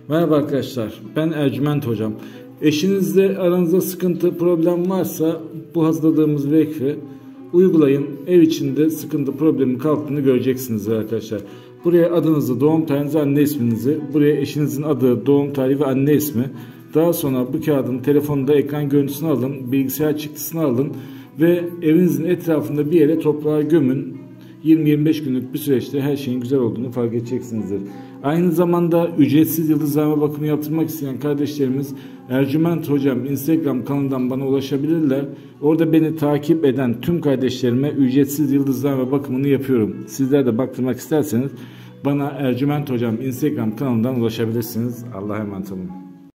Merhaba arkadaşlar, ben Ercüment Hocam. Eşinizle aranızda sıkıntı, problem varsa bu hazırladığımız vekfi uygulayın. Ev içinde sıkıntı, problemin kalktığını göreceksiniz arkadaşlar. Buraya adınızı, doğum tarihinizi, anne isminizi, buraya eşinizin adı, doğum tarihi ve anne ismi. Daha sonra bu kağıdın telefonda ekran görüntüsünü alın, bilgisayar çıktısını alın ve evinizin etrafında bir yere toprağa gömün. 20-25 günlük bir süreçte her şeyin güzel olduğunu fark edeceksinizdir. Aynı zamanda ücretsiz yıldızlama bakımı yaptırmak isteyen kardeşlerimiz Ercüment Hocam Instagram kanalından bana ulaşabilirler. Orada beni takip eden tüm kardeşlerime ücretsiz yıldızlama bakımını yapıyorum. Sizler de baktırmak isterseniz bana Ercüment Hocam Instagram kanalından ulaşabilirsiniz. Allah'a emanet olun.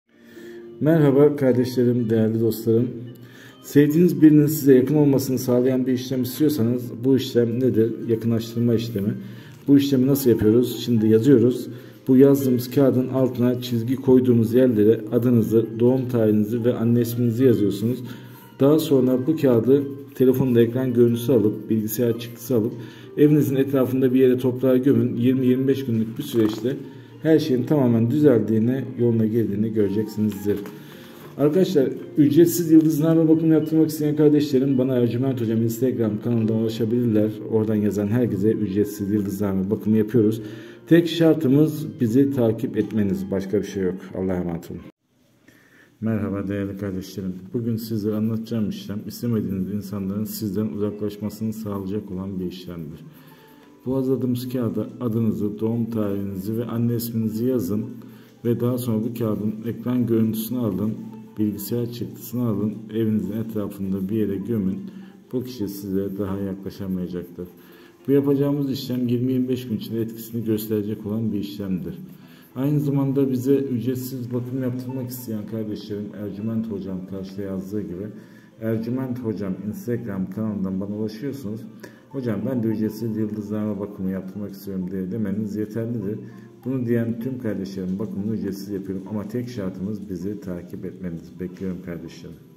Merhaba kardeşlerim, değerli dostlarım. Sevdiğiniz birinin size yakın olmasını sağlayan bir işlem istiyorsanız bu işlem nedir? Yakınlaştırma işlemi. Bu işlemi nasıl yapıyoruz? Şimdi yazıyoruz. Bu yazdığımız kağıdın altına çizgi koyduğumuz yerlere adınızı, doğum tarihinizi ve anne isminizi yazıyorsunuz. Daha sonra bu kağıdı telefonda ekran görüntüsü alıp, bilgisayar çıktısı alıp evinizin etrafında bir yere toprağa gömün. 20-25 günlük bir süreçte her şeyin tamamen düzeldiğini, yoluna girdiğini göreceksinizdir. Arkadaşlar, ücretsiz yıldızlama bakımı yaptırmak isteyen kardeşlerim bana Ercüment Hocam Instagram kanalından ulaşabilirler. Oradan yazan herkese ücretsiz yıldızlama bakımı yapıyoruz. Tek şartımız bizi takip etmeniz. Başka bir şey yok. Allah'a emanet olun. Merhaba değerli kardeşlerim. Bugün size anlatacağım işlem istemediğiniz insanların sizden uzaklaşmasını sağlayacak olan bir işlemdir. Bu hazırladığımız kağıda adınızı, doğum tarihinizi ve anne isminizi yazın ve daha sonra bu kağıdın ekran görüntüsünü alın. Bilgisayar çıktısını alın, evinizin etrafında bir yere gömün. Bu kişi size daha yaklaşamayacaktır. Bu yapacağımız işlem 20-25 gün içinde etkisini gösterecek olan bir işlemdir. Aynı zamanda bize ücretsiz bakım yaptırmak isteyen kardeşlerim Ercüment Hocam karşıda yazdığı gibi Ercüment Hocam Instagram kanalından bana ulaşıyorsunuz. Hocam ben de ücretsiz yıldızlama bakımı yaptırmak istiyorum diye demeniz yeterlidir. Bunu diyen tüm kardeşlerim bakımını ücretsiz yapıyorum ama tek şartımız bizi takip etmeniz. Bekliyorum kardeşlerim.